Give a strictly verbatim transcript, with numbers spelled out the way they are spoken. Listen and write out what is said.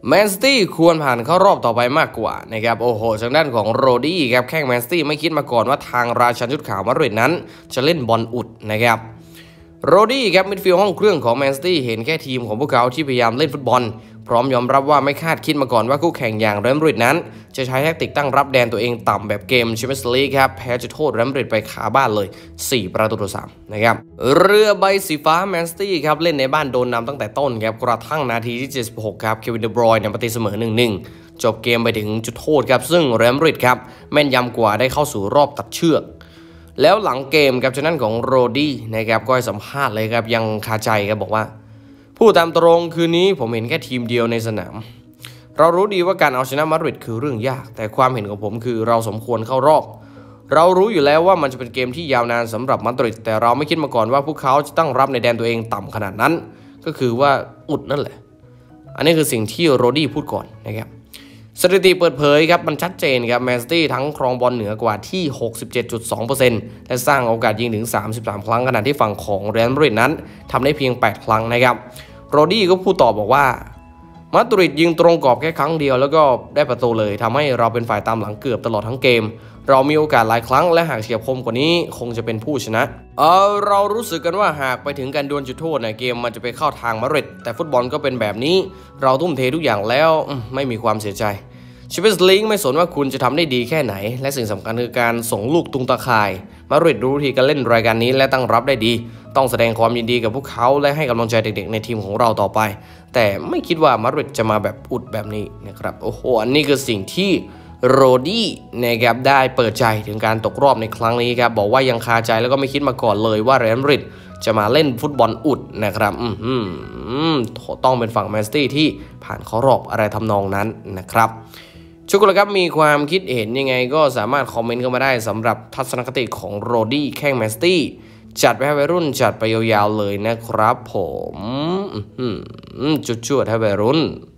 แมนซิตี้ควรผ่านเข้ารอบต่อไปมากกว่านะครับโอ้โหทางด้านของโรดี้ครับแข้งแมนซิตี้ไม่คิดมาก่อนว่าทางราชันชุดขาวมาดริดนั้นจะเล่นบอลอุดนะครับโรดี้ครับมิดฟิลด์ห้องเครื่องของแมนซิตี้เห็นแค่ทีมของพวกเขาที่พยายามเล่นฟุตบอลพร้อมยอมรับว่าไม่คาดคิดมาก่อนว่าคู่แข่งอย่างเรอัลมาดริดนั้นจะใช้แทคติกตั้งรับแดนตัวเองต่ำแบบเกมแชมเปี้ยนส์ลีกครับแพ้จุดโทษเรอัลมาดริดไปขาบ้านเลยสี่ประตูต่อสามนะครับเรือใบสีฟ้าแมนซิตี้ครับเล่นในบ้านโดนนำตั้งแต่ต้นครับกระทั่งนาทีที่เจ็ดสิบหกครับเควินเดบรอยน์เนี่ยมาตีเสมอ หนึ่งหนึ่ง จบเกมไปถึงจุดโทษครับซึ่งเรอัลมาดริดครับแม่นยำกว่าได้เข้าสู่รอบตัดเชือกแล้วหลังเกมครับทางด้านของโรดี้นะครับก็ให้สัมภาษณ์เลยครับยังคาใจครับบอกว่าพูดตามตรงคืนนี้ผมเห็นแค่ทีมเดียวในสนามเรารู้ดีว่าการเอาชนะมาดริดคือเรื่องยากแต่ความเห็นของผมคือเราสมควรเข้ารอบเรารู้อยู่แล้วว่ามันจะเป็นเกมที่ยาวนานสำหรับมาดริดแต่เราไม่คิดมาก่อนว่าพวกเขาจะตั้งรับในแดนตัวเองต่ำขนาดนั้นก็คือว่าอุดนั่นแหละอันนี้คือสิ่งที่โรดี้พูดก่อนนะครับสถิติเปิดเผยครับมันชัดเจนครับแมนซิตี้ทั้งครองบอลเหนือกว่าที่ หกสิบเจ็ดจุดสองเปอร์เซ็นต์ และสร้างโอกาสยิงถึงสามสิบสามครั้งขณะที่ฝั่งของเรอัลมาดริดนั้นทำได้เพียงแปดครั้งนะครับโรดี้ก็พูดต่อบอกว่ามาดริดยิงตรงกรอบแค่ครั้งเดียวแล้วก็ได้ประตูเลยทำให้เราเป็นฝ่ายตามหลังเกือบตลอดทั้งเกมเรามีโอกาสหลายครั้งและหากเฉียบคมกว่านี้คงจะเป็นผู้ชนะเออเรารู้สึกกันว่าหากไปถึงการดวลจุดโทษในเกมมันจะไปเข้าทางมาดริดแต่ฟุตบอลก็เป็นแบบนี้เราทุ่มเททุกอย่างแล้วไม่มีความเสียใจแชมเปี้ยนส์ลีกไม่สนว่าคุณจะทำได้ดีแค่ไหนและสิ่งสำคัญคือการส่งลูกตุงตะข่ายมาดริดรู้ที่การเล่นรายการนี้และตั้งรับได้ดีต้องแสดงความยินดีกับพวกเขาและให้กำลังใจเด็กๆในทีมของเราต่อไปแต่ไม่คิดว่ามาดริดจะมาแบบอุดแบบนี้นะครับโอ้โหอันนี้คือสิ่งที่โรดี้นะครับได้เปิดใจถึงการตกรอบในครั้งนี้ครับบอกว่ายังคาใจแล้วก็ไม่คิดมาก่อนเลยว่าเรอัลมาดริดจะมาเล่นฟุตบอลอุดนะครับอืมต้องเป็นฝั่งแมนซิตี้ที่ผ่านเข้ารอบอะไรทำนองนั้นนะครับทุกคนครับมีความคิดเห็นยังไงก็สามารถคอมเมนต์เข้ามาได้สำหรับทัศนคติของโรดี้แข้งแมนซิตี้จัดไปให้วัยรุ่นจัดไปยาวๆเลยนะครับผมจุดๆให้วัยรุ่น